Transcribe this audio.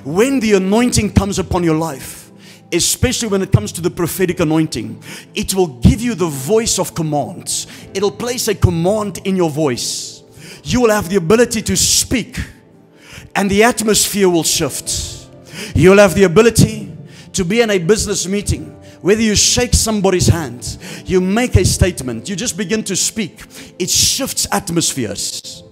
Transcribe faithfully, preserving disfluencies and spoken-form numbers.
When the anointing comes upon your life, especially when it comes to the prophetic anointing, it will give you the voice of command. It'll place a command in your voice. You will have the ability to speak, and the atmosphere will shift. You'll have the ability to be in a business meeting. Whether you shake somebody's hand, you make a statement, you just begin to speak. It shifts atmospheres.